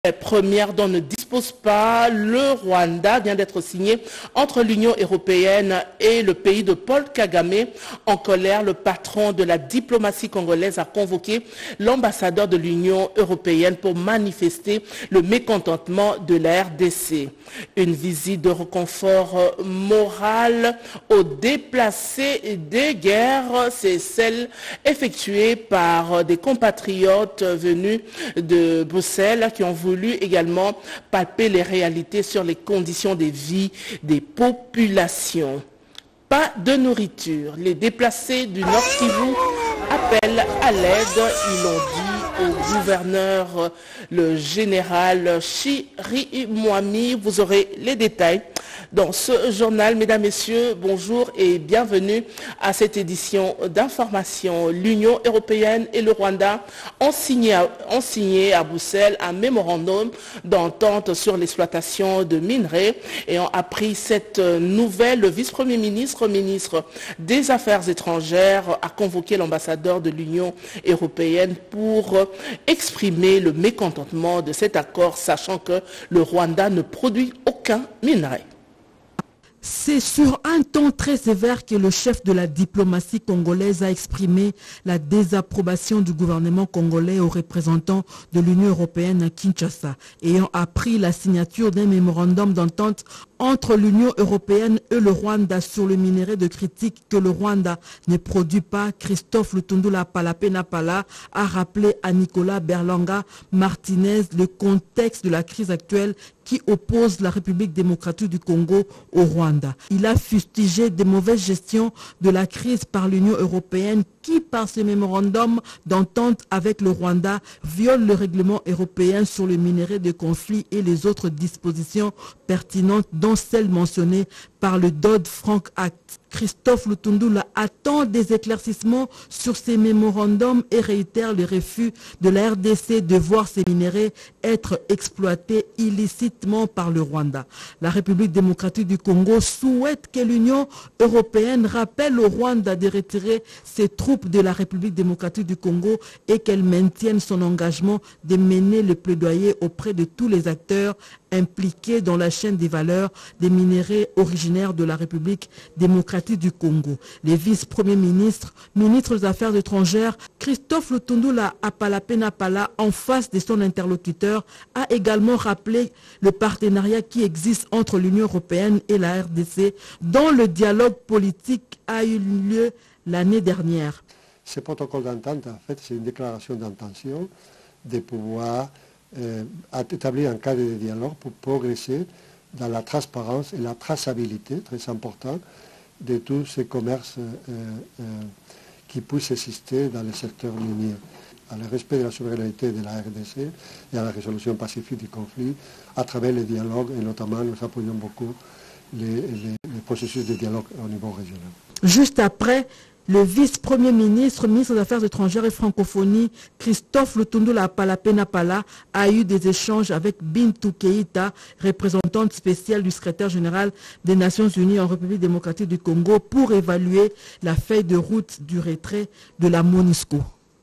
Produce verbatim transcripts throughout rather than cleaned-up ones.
Première dont ne dispose pas le Rwanda vient d'être signé entre l'Union européenne et le pays de Paul Kagame. En colère, le patron de la diplomatie congolaise a convoqué l'ambassadeur de l'Union européenne pour manifester le mécontentement de la R D C. Une visite de réconfort moral aux déplacés des guerres, c'est celle effectuée par des compatriotes venus de Bruxelles qui ont voulu également palper les réalités sur les conditions de vie des populations. Pas de nourriture. Les déplacés du Nord Kivu appellent à l'aide, ils l'ont dit au gouverneur, le général Chiri Mwami. Vous aurez les détails dans ce journal. Mesdames, Messieurs, bonjour et bienvenue à cette édition d'information. L'Union européenne et le Rwanda ont signé, à, ont signé à Bruxelles un mémorandum d'entente sur l'exploitation de minerais et ont appris cette nouvelle. Le vice-premier ministre, ministre des Affaires étrangères, a convoqué l'ambassadeur de l'Union européenne pour exprimer le mécontentement de cet accord, sachant que le Rwanda ne produit aucun minerai. C'est sur un ton très sévère que le chef de la diplomatie congolaise a exprimé la désapprobation du gouvernement congolais aux représentants de l'Union européenne à Kinshasa, ayant appris la signature d'un mémorandum d'entente entre l'Union européenne et le Rwanda sur le minerai de critique que le Rwanda ne produit pas. Christophe Lutundula Palapena-Pala a rappelé à Nicolas Berlanga Martinez le contexte de la crise actuelle qui oppose la République démocratique du Congo au Rwanda. Il a fustigé des mauvaises gestions de la crise par l'Union européenne qui, par ce mémorandum d'entente avec le Rwanda, viole le règlement européen sur le minerai de conflit et les autres dispositions pertinentes, dont celles mentionnées par le Dodd-Frank Act. Christophe Lutundula attend des éclaircissements sur ces mémorandums et réitère le refus de la R D C de voir ces minéraux être exploités illicitement par le Rwanda. La République démocratique du Congo souhaite que l'Union européenne rappelle au Rwanda de retirer ses troupes de la République démocratique du Congo et qu'elle maintienne son engagement de mener le plaidoyer auprès de tous les acteurs impliqués dans la chaîne des valeurs des minéraux originaires de la République démocratique du Congo. Les vice-premiers ministres, ministres des Affaires étrangères, Christophe Lutundula Palapena-Pala, en face de son interlocuteur, a également rappelé le partenariat qui existe entre l'Union européenne et la R D C, dont le dialogue politique a eu lieu l'année dernière. Ce protocole d'entente, en fait, c'est une déclaration d'intention de pouvoir euh, établir un cadre de dialogue pour progresser dans la transparence et la traçabilité, très important, de tous ces commerces euh, euh, qui puissent exister dans le secteur minier, à le respect de la souveraineté de la R D C et à la résolution pacifique du conflit à travers les dialogues, et notamment nous appuyons beaucoup les, les, les processus de dialogue au niveau régional. Juste après, le vice-premier ministre, ministre des Affaires étrangères et francophonie, Christophe Lutundula Palapena-Pala, a eu des échanges avec Bintou Keïta, représentante spéciale du secrétaire général des Nations Unies en République démocratique du Congo, pour évaluer la feuille de route du retrait de la MONUSCO.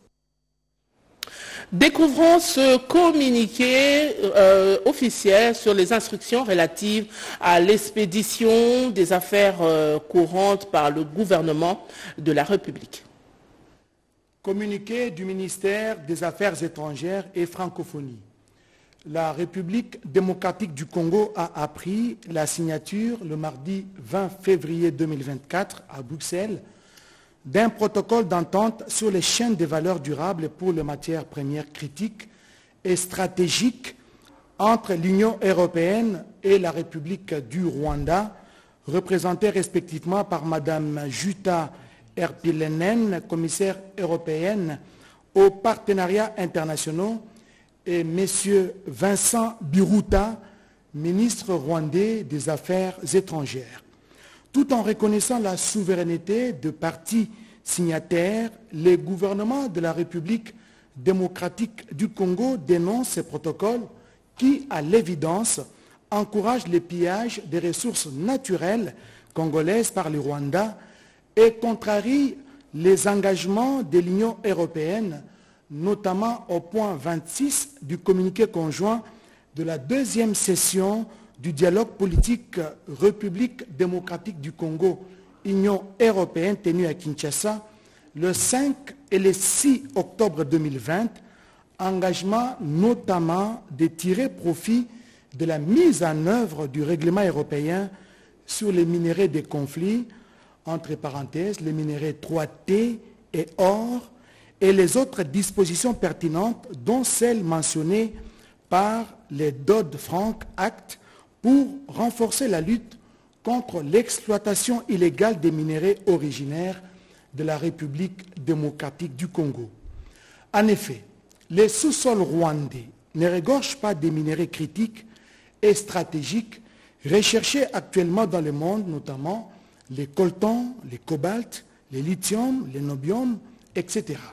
Découvrons ce communiqué euh, officiel sur les instructions relatives à l'expédition des affaires euh, courantes par le gouvernement de la République. Communiqué du ministère des Affaires étrangères et francophonie. La République démocratique du Congo a appris la signature le mardi vingt février deux mille vingt-quatre à Bruxelles d'un protocole d'entente sur les chaînes de valeur durables pour les matières premières critiques et stratégiques entre l'Union européenne et la République du Rwanda, représentée respectivement par Mme Jutta Erpilenen, commissaire européenne aux partenariats internationaux, et M. Vincent Biruta, ministre rwandais des Affaires étrangères. Tout en reconnaissant la souveraineté de parties signataires, les gouvernements de la République démocratique du Congo dénoncent ces protocoles qui, à l'évidence, encouragent le pillage des ressources naturelles congolaises par le Rwanda et contrarient les engagements de l'Union européenne, notamment au point vingt-six du communiqué conjoint de la deuxième session du dialogue politique République démocratique du Congo, Union européenne, tenue à Kinshasa le cinq et le six octobre deux mille vingt, engagement notamment de tirer profit de la mise en œuvre du règlement européen sur les minéraux des conflits, entre parenthèses, les minéraux trois T et or, et les autres dispositions pertinentes, dont celles mentionnées par les Dodd-Frank Act pour renforcer la lutte contre l'exploitation illégale des minéraux originaires de la République démocratique du Congo. En effet, les sous-sols rwandais ne regorgent pas des minéraux critiques et stratégiques recherchés actuellement dans le monde, notamment les coltans, les cobaltes, les lithium, les nobium, et cetera.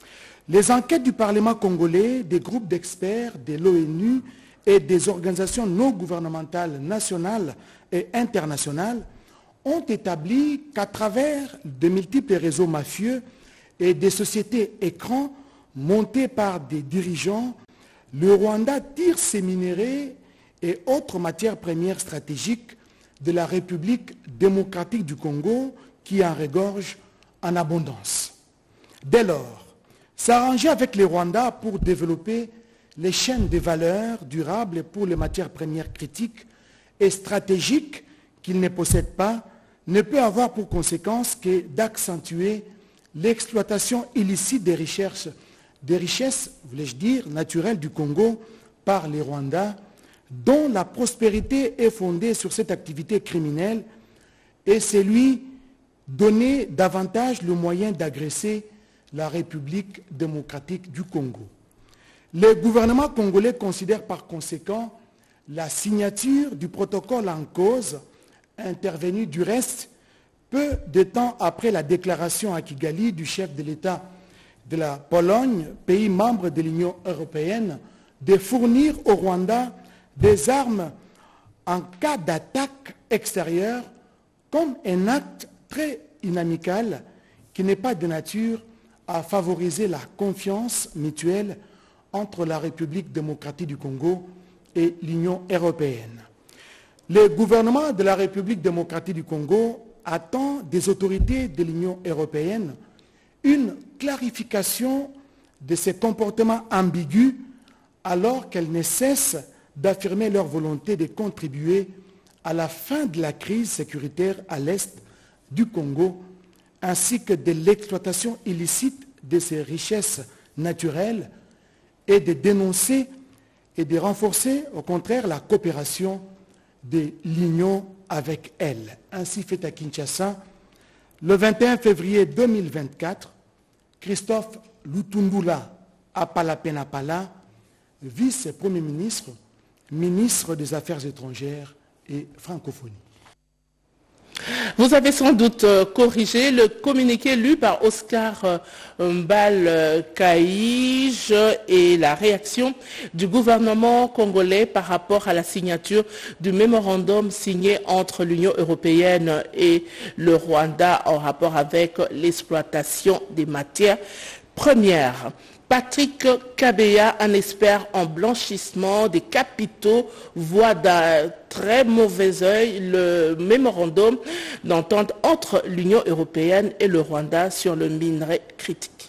Les enquêtes du Parlement congolais, des groupes d'experts, de l'ONU et des organisations non gouvernementales nationales et internationales ont établi qu'à travers de multiples réseaux mafieux et des sociétés écrans montées par des dirigeants, le Rwanda tire ses minéraux et autres matières premières stratégiques de la République démocratique du Congo qui en regorge en abondance. Dès lors, s'arranger avec les Rwandais pour développer les chaînes de valeur durables pour les matières premières critiques et stratégiques qu'ils ne possèdent pas ne peut avoir pour conséquence que d'accentuer l'exploitation illicite des richesses, des richesses, voulais-je dire, naturelles du Congo par les Rwandais, dont la prospérité est fondée sur cette activité criminelle, et c'est lui donner davantage le moyen d'agresser la République démocratique du Congo. Le gouvernement congolais considère par conséquent la signature du protocole en cause, intervenu du reste peu de temps après la déclaration à Kigali du chef de l'État de la Pologne, pays membre de l'Union européenne, de fournir au Rwanda des armes en cas d'attaque extérieure comme un acte très inamical qui n'est pas de nature à favoriser la confiance mutuelle entre la République démocratique du Congo et l'Union européenne. Le gouvernement de la République démocratique du Congo attend des autorités de l'Union européenne une clarification de ces comportements ambigus alors qu'elles ne cessent d'affirmer leur volonté de contribuer à la fin de la crise sécuritaire à l'est du Congo, ainsi que de l'exploitation illicite de ces richesses naturelles, et de dénoncer et de renforcer au contraire la coopération de l'Union avec elle. Ainsi fait à Kinshasa, le vingt et un février deux mille vingt-quatre, Christophe Lutundula Apalapenapala, vice-premier ministre, ministre des Affaires étrangères et francophonie. Vous avez sans doute corrigé le communiqué lu par Oscar Mbal-Kaïj et la réaction du gouvernement congolais par rapport à la signature du mémorandum signé entre l'Union européenne et le Rwanda en rapport avec l'exploitation des matières premières. Patrick Kabeya, un expert en blanchissement des capitaux, voit d'un très mauvais œil le mémorandum d'entente entre l'Union européenne et le Rwanda sur le minerai critique.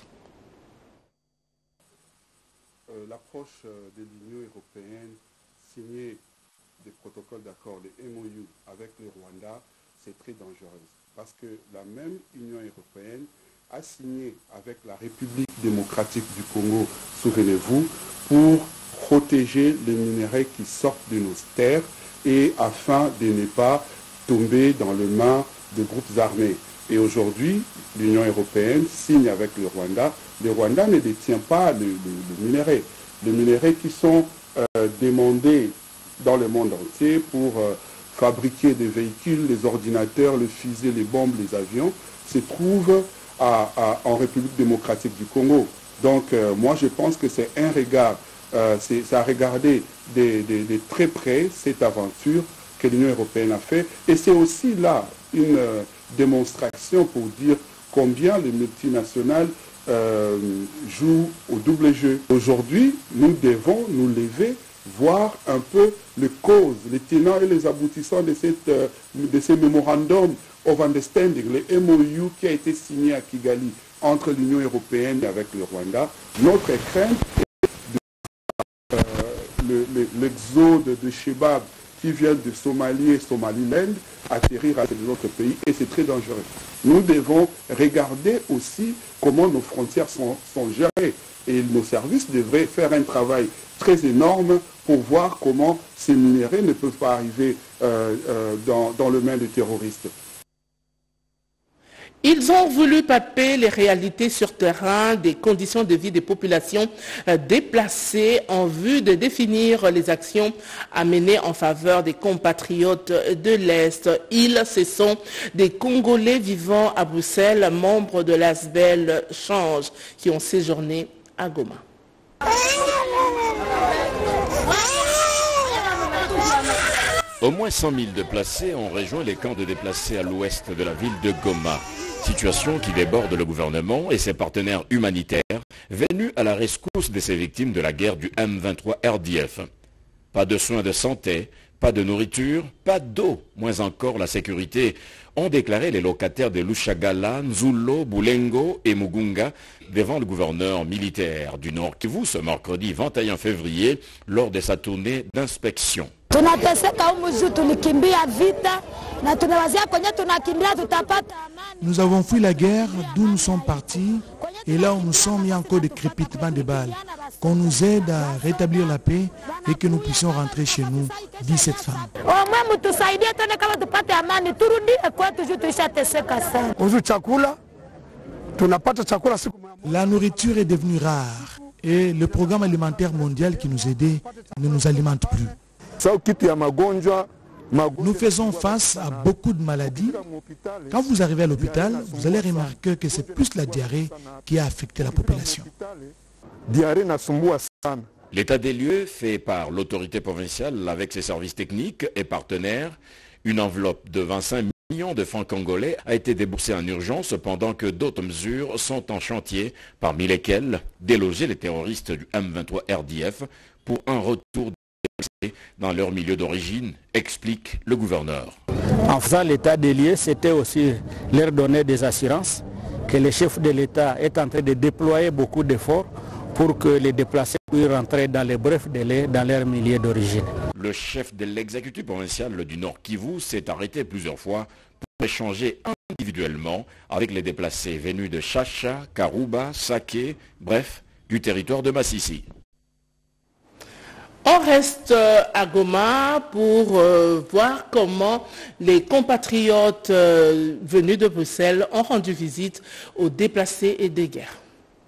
Euh, L'approche de l'Union européenne, signer des protocoles d'accord, des M O U avec le Rwanda, c'est très dangereux. Parce que la même Union européenne a signé avec la République démocratique du Congo, souvenez-vous, pour protéger les minéraux qui sortent de nos terres et afin de ne pas tomber dans les mains de groupes armés. Et aujourd'hui, l'Union européenne signe avec le Rwanda. Le Rwanda ne détient pas le, le, le minerai. Les minéraux qui sont euh, demandés dans le monde entier pour euh, fabriquer des véhicules, les ordinateurs, les fusées, les bombes, les avions, se trouvent À, à, en République démocratique du Congo. Donc euh, moi je pense que c'est un regard, euh, c'est à regarder de, de, de très près cette aventure que l'Union européenne a fait. Et c'est aussi là une euh, démonstration pour dire combien les multinationales euh, jouent au double jeu. Aujourd'hui, nous devons nous lever voir un peu les causes, les tenants et les aboutissants de, cette, de ces Memorandum of Understanding, les M O U qui a été signé à Kigali entre l'Union européenne et avec le Rwanda. Notre crainte est de, euh, l'exode de Shebab qui vient de Somalie et Somaliland atterrir à notre pays et c'est très dangereux. Nous devons regarder aussi comment nos frontières sont, sont gérées et nos services devraient faire un travail très énorme pour voir comment ces minéraux ne peuvent pas arriver euh, euh, dans, dans le main des terroristes. Ils ont voulu palper les réalités sur terrain des conditions de vie des populations déplacées en vue de définir les actions à mener en faveur des compatriotes de l'Est. Ils, ce sont des Congolais vivant à Bruxelles, membres de l'A S B E L Change, qui ont séjourné à Goma. Au moins cent mille déplacés ont rejoint les camps de déplacés à l'ouest de la ville de Goma. Situation qui déborde le gouvernement et ses partenaires humanitaires venus à la rescousse de ces victimes de la guerre du M vingt-trois R D F. Pas de soins de santé, pas de nourriture, pas d'eau, moins encore la sécurité, ont déclaré les locataires de Lushagala, Nzulo, Boulengo et Mugunga devant le gouverneur militaire du Nord Kivu ce mercredi vingt et un février lors de sa tournée d'inspection. Nous avons fui la guerre d'où nous sommes partis et là où nous sommes, il y a encore des crépitements de balles. Qu'on nous aide à rétablir la paix et que nous puissions rentrer chez nous, dit cette femme. La nourriture est devenue rare et le programme alimentaire mondial qui nous aidait ne nous alimente plus. Nous faisons face à beaucoup de maladies. Quand vous arrivez à l'hôpital, vous allez remarquer que c'est plus la diarrhée qui a affecté la population. L'état des lieux fait par l'autorité provinciale avec ses services techniques et partenaires. Une enveloppe de vingt-cinq millions de francs congolais a été déboursée en urgence pendant que d'autres mesures sont en chantier, parmi lesquelles déloger les terroristes du M vingt-trois R D F pour un retour dans leur milieu d'origine, explique le gouverneur. En faisant l'état des lieux, c'était aussi leur donner des assurances que le chef de l'État est en train de déployer beaucoup d'efforts pour que les déplacés puissent rentrer dans les brefs délais dans leur milieu d'origine. Le chef de l'exécutif provincial du Nord Kivu s'est arrêté plusieurs fois pour échanger individuellement avec les déplacés venus de Chacha, Karouba, Saké, bref, du territoire de Massissi. On reste à Goma pour euh, voir comment les compatriotes euh, venus de Bruxelles ont rendu visite aux déplacés et des guerres.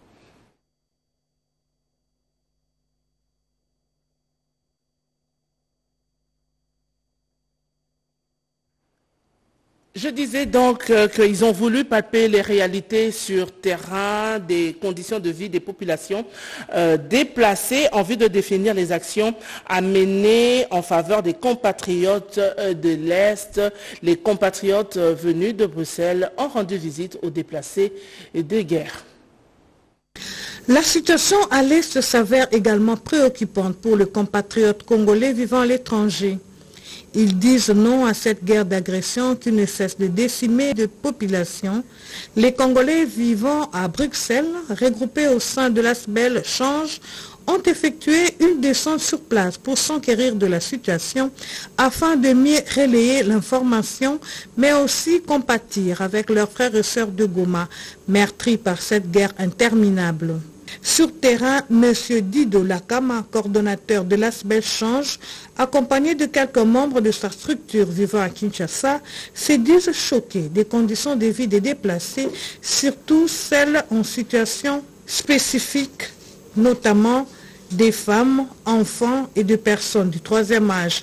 Je disais donc euh, qu'ils ont voulu palper les réalités sur terrain des conditions de vie des populations euh, déplacées en vue de définir les actions à mener en faveur des compatriotes euh, de l'Est. Les compatriotes euh, venus de Bruxelles ont rendu visite aux déplacés et des guerres. La situation à l'Est s'avère également préoccupante pour les compatriotes congolais vivant à l'étranger. Ils disent non à cette guerre d'agression qui ne cesse de décimer de populations. Les Congolais vivant à Bruxelles, regroupés au sein de l'A S B E L Change, ont effectué une descente sur place pour s'enquérir de la situation afin de mieux relayer l'information, mais aussi compatir avec leurs frères et sœurs de Goma, meurtris par cette guerre interminable. Sur terrain, M. Dido Lakama, coordonnateur de l'A S B E L Change, accompagné de quelques membres de sa structure vivant à Kinshasa, se disent choqués des conditions de vie des déplacés, surtout celles en situation spécifique, notamment des femmes, enfants et de personnes du troisième âge.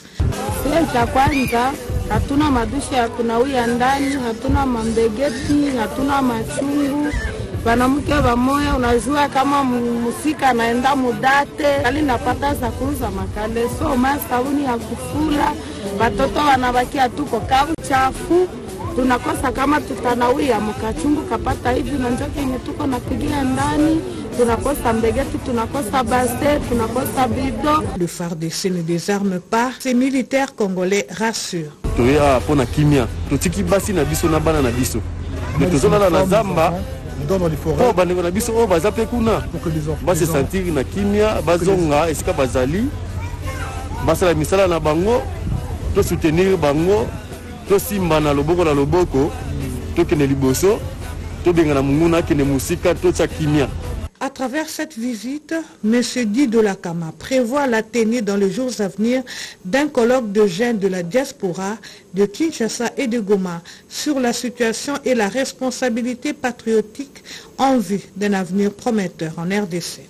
Wanamke wamoya unajua kama musika anaenda mudate kali napata za kuuza makale so mas sabuni ya kufula watoto wanabakia tuko kavu chafu tunakosa kama tutanawia mkachungu kapata hivi na njoke yenye tuko napigia ndani, tunakosa mbegeti, tunakosa basse, tunakosa bido. Le F A R D C ne désarme pas, ces militaires congolais rassurent. Toya pona kimia, totiki basi na biso na bana na biso. Mais tozona na zamba, dans les forêts. Oh bana na biso oh bazape kuna. Ba se sentir na kimia, bazonga esika bazali. Basa la misala na bango, to soutenir bango, to simba na loboko na loboko, to kene liboso, to benga na munguna kene musika to tsa kimia. À travers cette visite, M. Di Dolakama prévoit la tenue dans les jours à venir d'un colloque de jeunes de la diaspora de Kinshasa et de Goma sur la situation et la responsabilité patriotique en vue d'un avenir prometteur en R D C.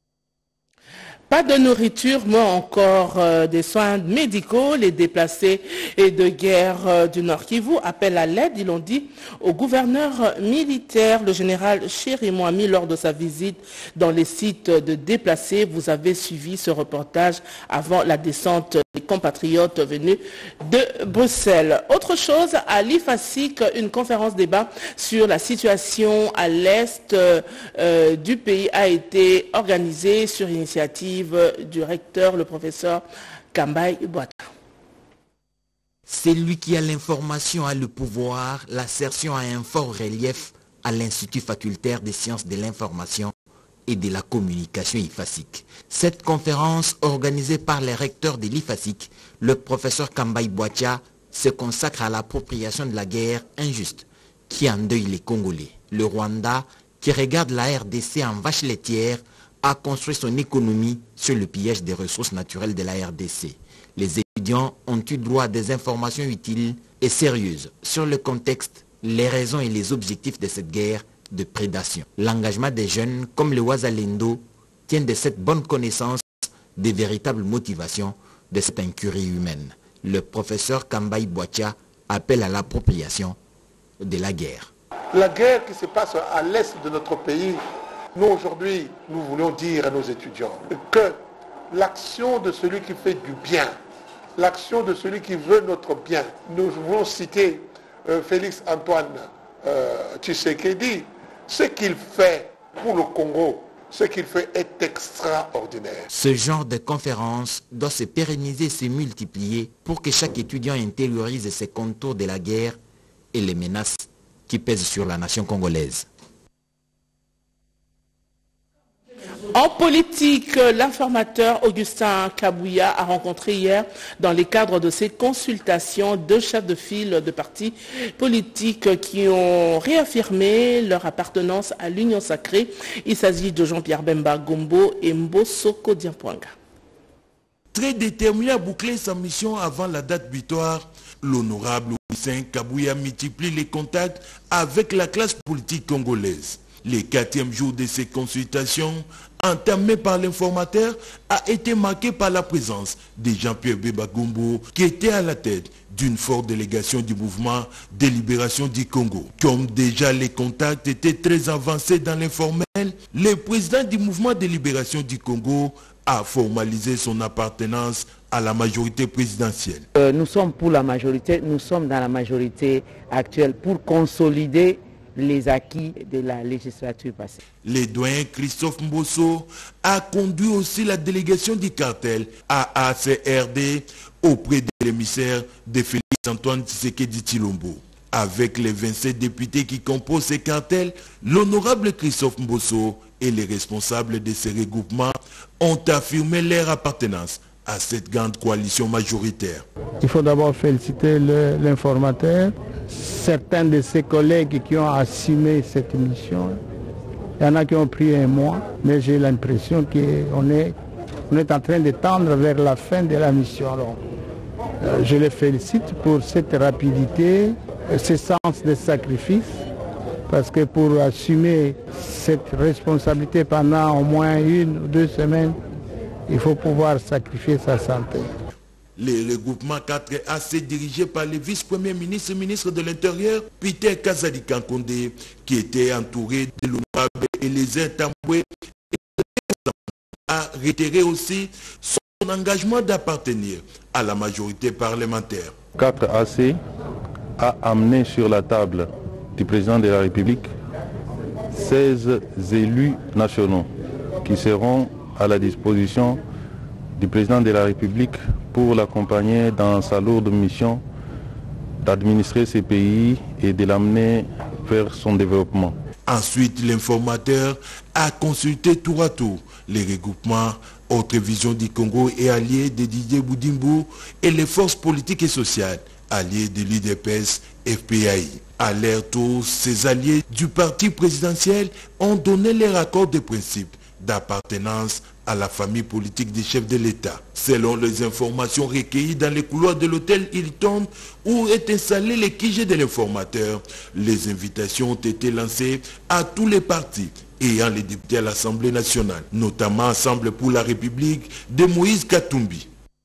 Pas de nourriture, mais encore euh, des soins médicaux. Les déplacés et de guerre euh, du Nord Kivu appellent à l'aide, ils l'ont dit, au gouverneur militaire, le général Chéri Moami, lors de sa visite dans les sites de déplacés. Vous avez suivi ce reportage avant la descente des compatriotes venus de Bruxelles. Autre chose, à l'I F A S I C, une conférence débat sur la situation à l'est euh, du pays a été organisée sur initiative du recteur, le professeur Kambai Boata. C'est lui qui a l'information, a le pouvoir. L'assertion a un fort relief à l'Institut facultaire des sciences de l'information et de la communication I F A S I C. Cette conférence, organisée par les recteurs de l'I F A S I C, le professeur Kambai Boata, se consacre à l'appropriation de la guerre injuste qui endeuille les Congolais. Le Rwanda, qui regarde la R D C en vache laitière, a construit son économie sur le pillage des ressources naturelles de la R D C. Les étudiants ont eu droit à des informations utiles et sérieuses sur le contexte, les raisons et les objectifs de cette guerre de prédation. L'engagement des jeunes comme le Wazalendo tient de cette bonne connaissance des véritables motivations de cette incurie humaine. Le professeur Kambai Boatia appelle à l'appropriation de la guerre. La guerre qui se passe à l'est de notre pays, nous aujourd'hui, nous voulons dire à nos étudiants que l'action de celui qui fait du bien, l'action de celui qui veut notre bien, nous voulons citer euh, Félix Antoine euh, Tshisekedi, ce qu'il fait pour le Congo, ce qu'il fait est extraordinaire. Ce genre de conférence doit se pérenniser et se multiplier pour que chaque étudiant intériorise ses contours de la guerre et les menaces qui pèsent sur la nation congolaise. En politique, l'informateur Augustin Kabouya a rencontré hier, dans le cadre de ses consultations, deux chefs de file de partis politiques qui ont réaffirmé leur appartenance à l'Union sacrée. Il s'agit de Jean-Pierre Bemba Gombo et Mbosoko Diampouanga. Très déterminé à boucler sa mission avant la date butoir, l'honorable Augustin Kabouya multiplie les contacts avec la classe politique congolaise. Le quatrième jour de ces consultations, entamé par l'informateur, a été marqué par la présence de Jean-Pierre Bemba Gombo, qui était à la tête d'une forte délégation du mouvement de libération du Congo. Comme déjà les contacts étaient très avancés dans l'informel, le président du mouvement de libération du Congo a formalisé son appartenance à la majorité présidentielle. Euh, nous sommes pour la majorité, nous sommes dans la majorité actuelle pour consolider les acquis de la législature passée. Le doyen Christophe Mbosso a conduit aussi la délégation du cartel A A C R D auprès de l'émissaire de Félix Antoine Tshisekedi Tshilombo. Avec les vingt-sept députés qui composent ces cartels, l'honorable Christophe Mbosso et les responsables de ces regroupements ont affirmé leur appartenance à cette grande coalition majoritaire. Il faut d'abord féliciter l'informateur, certains de ses collègues qui ont assumé cette mission. Il y en a qui ont pris un mois, mais j'ai l'impression qu'on est, on est en train de tendre vers la fin de la mission. Alors, euh, je les félicite pour cette rapidité, ce sens de sacrifice, parce que pour assumer cette responsabilité pendant au moins une ou deux semaines, il faut pouvoir sacrifier sa santé. Le regroupement quatre A C dirigé par le vice-premier ministre et ministre de l'Intérieur, Peter Kazadi Kankonde, qui était entouré de l'honorable Eliezer Tamboué, a réitéré aussi son engagement d'appartenir à la majorité parlementaire. quatre A C a amené sur la table du président de la République seize élus nationaux qui seront à la disposition du président de la République pour l'accompagner dans sa lourde mission d'administrer ces pays et de l'amener vers son développement. Ensuite, l'informateur a consulté tour à tour les regroupements Autre Vision du Congo et alliés de Didier Boudimbo et les forces politiques et sociales alliés de l'U D P S F P A I. À leur tour, ces alliés du parti présidentiel ont donné leur accord de principe d'appartenance à la famille politique des chefs de l'État. Selon les informations recueillies dans les couloirs de l'hôtel Hilton où est installé le Q G de l'informateur, les invitations ont été lancées à tous les partis ayant les députés à l'Assemblée nationale, notamment Ensemble pour la République de Moïse Katumbi.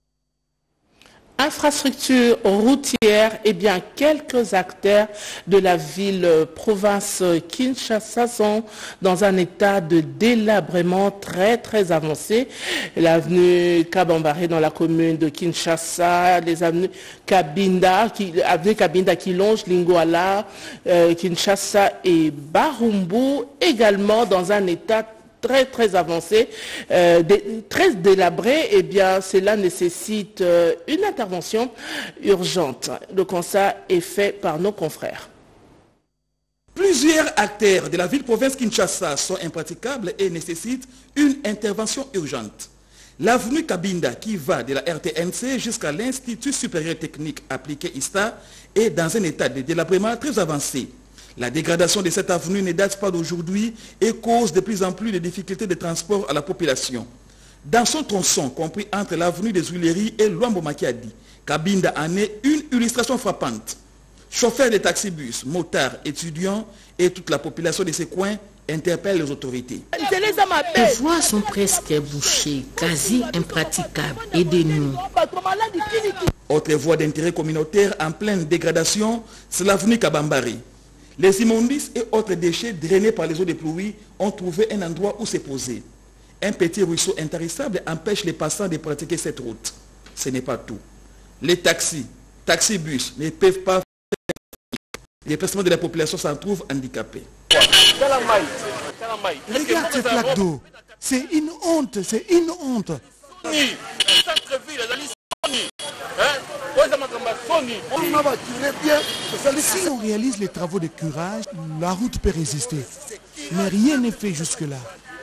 Infrastructure routière, et bien quelques acteurs de la ville-province Kinshasa sont dans un état de délabrement très très avancé. L'avenue Kabambare dans la commune de Kinshasa, les avenues Kabinda, qui, avenue Kabinda qui longe Lingouala, euh, Kinshasa et Barumbu, également dans un état très très avancé, euh, des, très délabré, et eh bien cela nécessite euh, une intervention urgente. Le constat est fait par nos confrères. Plusieurs acteurs de la ville-province Kinshasa sont impraticables et nécessitent une intervention urgente. L'avenue Kabinda qui va de la R T N C jusqu'à l'Institut supérieur technique appliqué I S T A est dans un état de délabrement très avancé. La dégradation de cette avenue ne date pas d'aujourd'hui et cause de plus en plus de difficultés de transport à la population. Dans son tronçon, compris entre l'avenue des Huileries et Luambo Makiadi, Kabinda en est une illustration frappante. Chauffeurs de taxibus, motards, étudiants et toute la population de ces coins interpellent les autorités. Les voies sont presque bouchées, quasi impraticables. Aidez-nous. Autre voie d'intérêt communautaire en pleine dégradation, c'est l'avenue Kabambare. Les immondices et autres déchets drainés par les eaux de pluie ont trouvé un endroit où se poser. Un petit ruisseau intarissable empêche les passants de pratiquer cette route. Ce n'est pas tout. Les taxis, taxibus ne peuvent pas faire les déplacements de la population s'en trouvent handicapés. Regarde cette flaque d'eau. C'est une honte, c'est une honte. Si on réalise les travaux de curage, la route peut résister. Mais rien n'est fait jusque-là.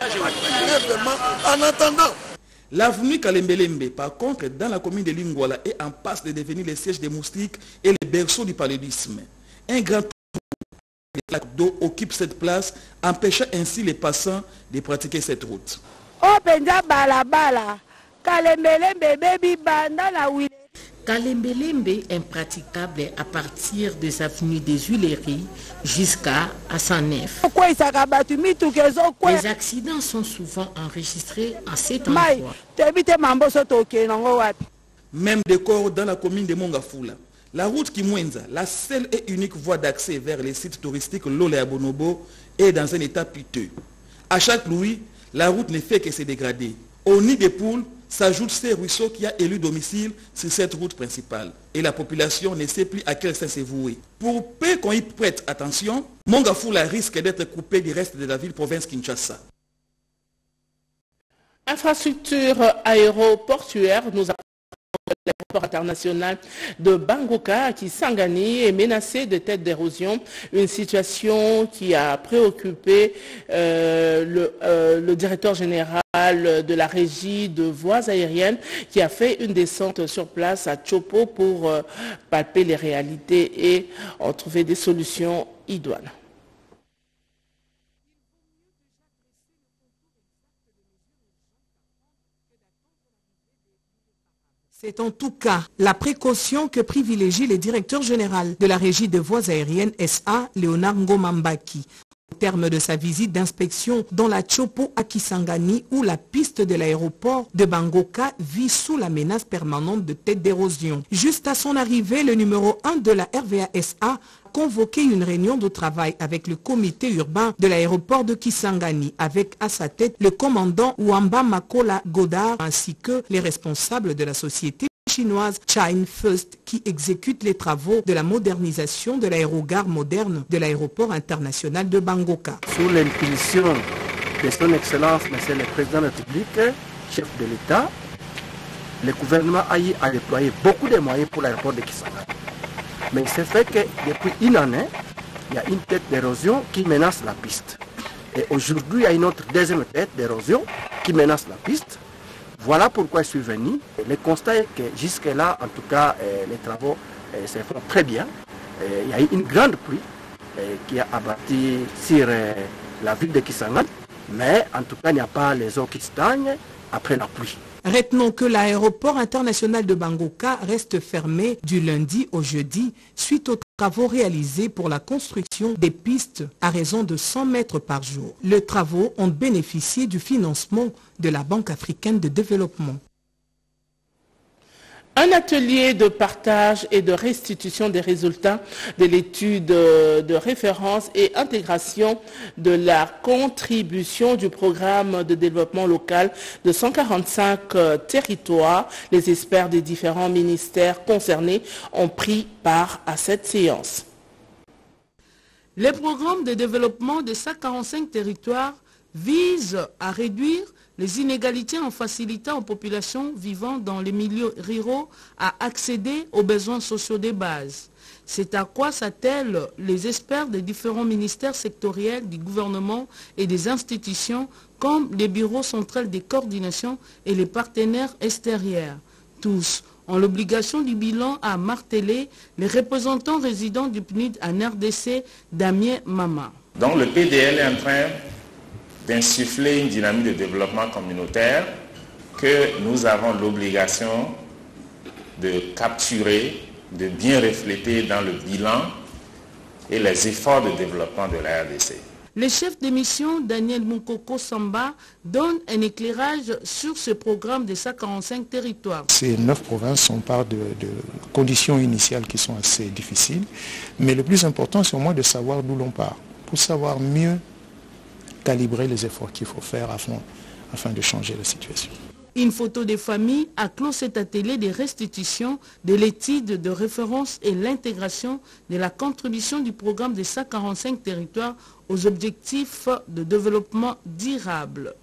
En attendant, l'avenue Kalembelembe, par contre, dans la commune de Lingouala, est en passe de devenir le siège des moustiques et le berceau du paludisme. Un grand de flaques d'eau occupe cette place, empêchant ainsi les passants de pratiquer cette route. Kalembelembe est impraticable à partir des avenues des Huileries jusqu'à Assanef. Les accidents sont souvent enregistrés à cet endroit. Même décor dans la commune de Mongafula. La route Kimwenza, la seule et unique voie d'accès vers les sites touristiques Lole et Bonobo, est dans un état piteux. À chaque pluie, la route ne fait que se dégrader. Au nid des poules, s'ajoute ces ruisseaux qui a élu domicile sur cette route principale. Et la population ne sait plus à quel sens se vouer. Pour peu qu'on y prête attention, Mongafula risque d'être coupé du reste de la ville-province Kinshasa. Infrastructure aéroportuaire, nous avons l'aéroport international de Bangoka qui Kisangani est menacé de tête d'érosion, une situation qui a préoccupé euh, le, euh, le directeur général de la régie de voies aériennes qui a fait une descente sur place à Chopo pour euh, palper les réalités et en trouver des solutions idoines. C'est en tout cas la précaution que privilégie le directeur général de la régie de voies aériennes S A, Léonard Ngomambaki. Au terme de sa visite d'inspection dans la Chopo à Kisangani, où la piste de l'aéroport de Bangoka vit sous la menace permanente de tête d'érosion. Juste à son arrivée, le numéro un de la R V A S A a convoqué une réunion de travail avec le comité urbain de l'aéroport de Kisangani, avec à sa tête le commandant Wamba Makola Godard ainsi que les responsables de la société chinoise China First qui exécute les travaux de la modernisation de l'aérogare moderne de l'aéroport international de Bangoka. Sous l'impulsion de son Excellence, Monsieur le Président de la République, chef de l'État, le gouvernement a eu à déployer beaucoup de moyens pour l'aéroport de Kisangani. Mais il s'est fait que depuis une année, il y a une tête d'érosion qui menace la piste. Et aujourd'hui, il y a une autre deuxième tête d'érosion qui menace la piste. Voilà pourquoi je suis venu. Le constat est que jusque-là, en tout cas, eh, les travaux eh, se font très bien. Eh, il y a eu une grande pluie eh, qui a abattu sur eh, la ville de Kisangani. Mais en tout cas, il n'y a pas les eaux qui stagnent après la pluie. Retenons que l'aéroport international de Bangoka reste fermé du lundi au jeudi suite aux travaux réalisés pour la construction des pistes à raison de cent mètres par jour. Les travaux ont bénéficié du financement de la Banque africaine de développement. Un atelier de partage et de restitution des résultats de l'étude de référence et intégration de la contribution du programme de développement local de cent quarante-cinq territoires. Les experts des différents ministères concernés ont pris part à cette séance. Les programmes de développement de cent quarante-cinq territoires visent à réduire les inégalités en facilitant aux populations vivant dans les milieux ruraux à accéder aux besoins sociaux de base. C'est à quoi s'attellent les experts des différents ministères sectoriels du gouvernement et des institutions comme les bureaux centraux de coordination et les partenaires extérieurs. Tous ont l'obligation du bilan à marteler les représentants résidents du P N U D en R D C, Damien Mama. Donc le P D L est en train d'insuffler une dynamique de développement communautaire que nous avons l'obligation de capturer, de bien refléter dans le bilan et les efforts de développement de la R D C. Le chef de mission, Daniel Moukoko Samba, donne un éclairage sur ce programme de cent quarante-cinq territoires. Ces neuf provinces, on parle de, de conditions initiales qui sont assez difficiles, mais le plus important, c'est au moins de savoir d'où l'on part, pour savoir mieux calibrer les efforts qu'il faut faire afin, afin de changer la situation. Une photo des familles a clos cet atelier de restitution de l'étude de référence et l'intégration de la contribution du programme des cent quarante-cinq territoires aux objectifs de développement durable.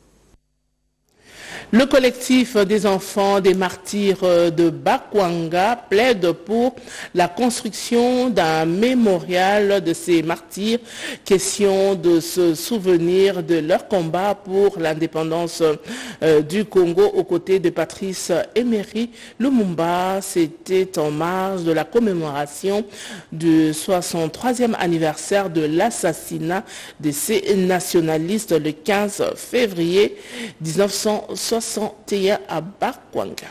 Le collectif des enfants des martyrs de Bakwanga plaide pour la construction d'un mémorial de ces martyrs, question de se souvenir de leur combat pour l'indépendance du Congo aux côtés de Patrice Emery Lumumba. C'était en marge de la commémoration du soixante-troisième anniversaire de l'assassinat de ces nationalistes le quinze février mille neuf cent soixante et un à Bakwanga.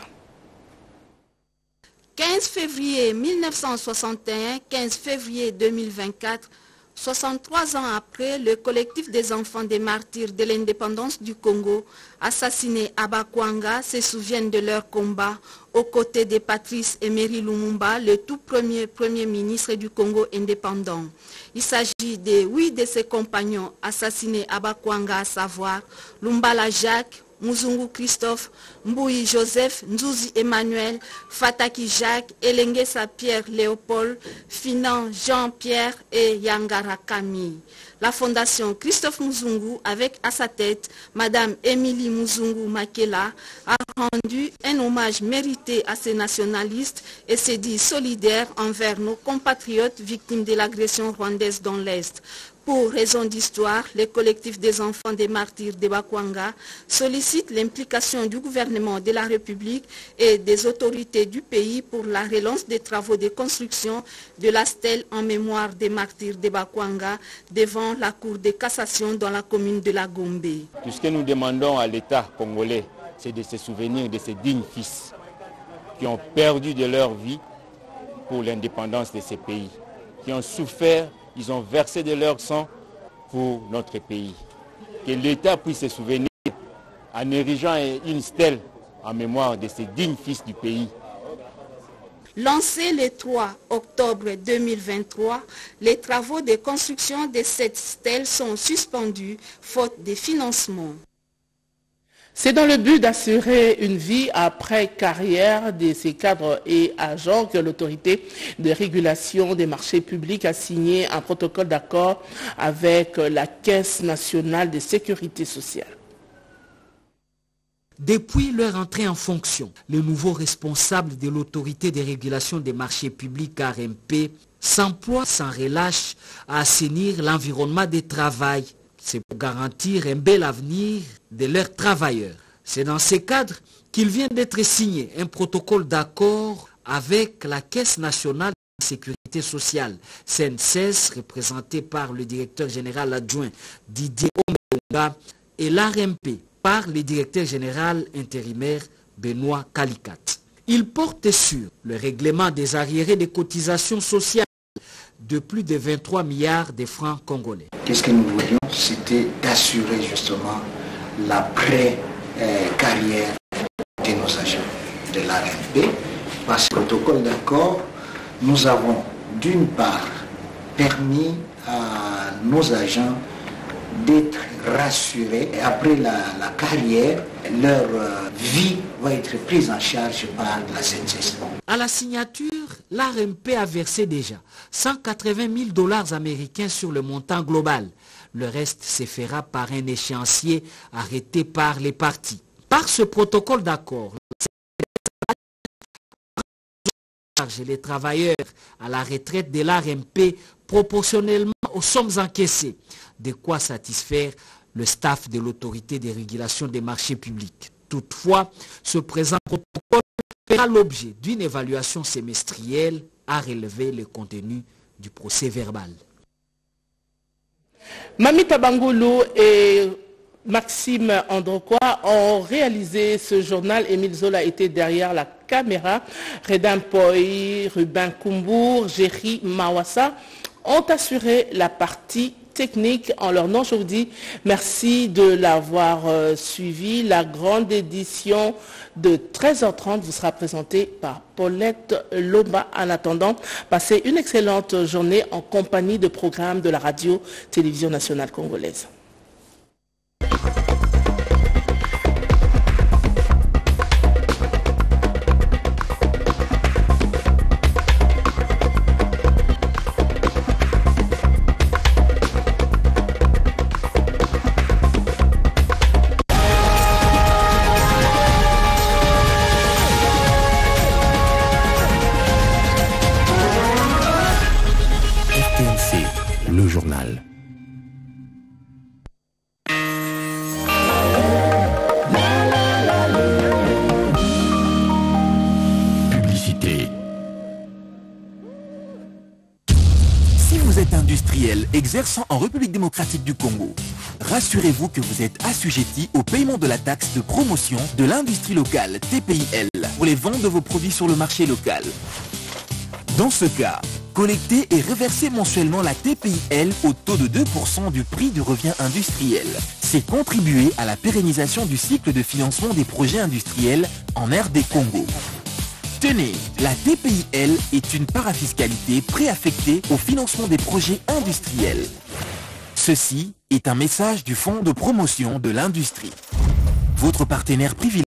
quinze février mille neuf cent soixante et un, quinze février deux mille vingt-quatre, soixante-trois ans après, le collectif des enfants des martyrs de l'indépendance du Congo, assassinés à Bakwanga, se souviennent de leur combat aux côtés de Patrice Emery Lumumba, le tout premier premier ministre du Congo indépendant. Il s'agit de huit de ses compagnons assassinés à Bakwanga, à savoir Lumbala Jacques, Muzungu Christophe, Mbouyi Joseph, Nzuzi Emmanuel, Fataki Jacques, Elengesa Pierre Léopold, Finan Jean-Pierre et Yangara Camille. La fondation Christophe Muzungu, avec à sa tête Madame Émilie Muzungu Makela, a rendu un hommage mérité à ces nationalistes et s'est dit solidaire envers nos compatriotes victimes de l'agression rwandaise dans l'Est. Pour raison d'histoire, le collectif des enfants des martyrs de Bakwanga sollicite l'implication du gouvernement de la République et des autorités du pays pour la relance des travaux de construction de la stèle en mémoire des martyrs de Bakwanga devant la Cour de cassation dans la commune de la Gombe. Tout ce que nous demandons à l'État congolais, c'est de se souvenir de ces dignes fils qui ont perdu de leur vie pour l'indépendance de ces pays, qui ont souffert. Ils ont versé de leur sang pour notre pays. Que l'État puisse se souvenir en érigeant une stèle en mémoire de ces dignes fils du pays. Lancés le trois octobre deux mille vingt-trois, les travaux de construction de cette stèle sont suspendus faute de financement. C'est dans le but d'assurer une vie après carrière de ces cadres et agents que l'autorité de régulation des marchés publics a signé un protocole d'accord avec la Caisse nationale de sécurité sociale. Depuis leur entrée en fonction, le nouveau responsable de l'autorité de régulation des marchés publics R M P s'emploie sans relâche à assainir l'environnement de travail. C'est pour garantir un bel avenir de leurs travailleurs. C'est dans ce cadre qu'il vient d'être signé un protocole d'accord avec la Caisse nationale de sécurité sociale, C N S S, représenté par le directeur général adjoint Didier Omenga, et l'R M P par le directeur général intérimaire Benoît Calicat. Il porte sur le règlement des arriérés de cotisations sociales de plus de vingt-trois milliards de francs congolais. Qu'est-ce que nous voulions? C'était d'assurer justement l'après-carrière de nos agents de l'R M P. Par ce protocole d'accord, nous avons d'une part permis à nos agents d'être rassurés et après la, la carrière, leur euh, vie va être prise en charge par la C N S S. À la signature, l'R M P a versé déjà cent quatre-vingt mille dollars américains sur le montant global. Le reste se fera par un échéancier arrêté par les parties. Par ce protocole d'accord, les travailleurs à la retraite de l'R M P proportionnellement aux sommes encaissées, de quoi satisfaire le staff de l'autorité de régulation des marchés publics. Toutefois, ce présent protocole fera l'objet d'une évaluation semestrielle à relever le contenu du procès verbal. Mamita Bangoulou et Maxime Androquois ont réalisé ce journal. Émile Zola était derrière la caméra. Redin Poi, Ruben Kumbour, Jerry Mawassa ont assuré la partie technique. En leur nom, je vous dis merci de l'avoir euh, suivi. La grande édition de treize heures trente vous sera présentée par Paulette Lomba. En attendant, passez une excellente journée en compagnie de programmes de la radio-télévision nationale congolaise. Le journal. Publicité. Si vous êtes industriel exerçant en République démocratique du Congo, rassurez-vous que vous êtes assujetti au paiement de la taxe de promotion de l'industrie locale T P I L pour les ventes de vos produits sur le marché local. Dans ce cas, collectez et reversez mensuellement la T P I L au taux de deux pour cent du prix du revient industriel. C'est contribuer à la pérennisation du cycle de financement des projets industriels en R D Congo. Tenez, la T P I L est une parafiscalité préaffectée au financement des projets industriels. Ceci est un message du Fonds de promotion de l'industrie. Votre partenaire privilégié.